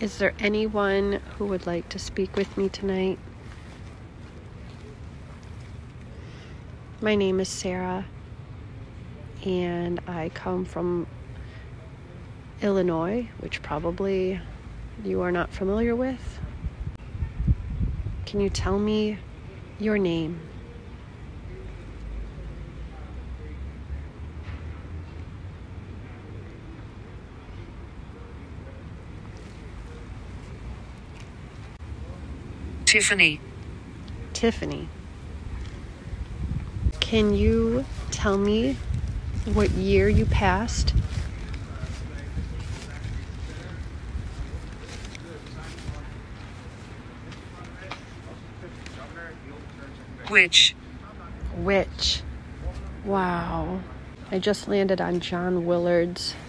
Is there anyone who would like to speak with me tonight? My name is Sara, and I come from Illinois, which probably you are not familiar with. Can you tell me your name? Tiffany. Tiffany. Can you tell me what year you passed? Which? Wow. I just landed on John Willard's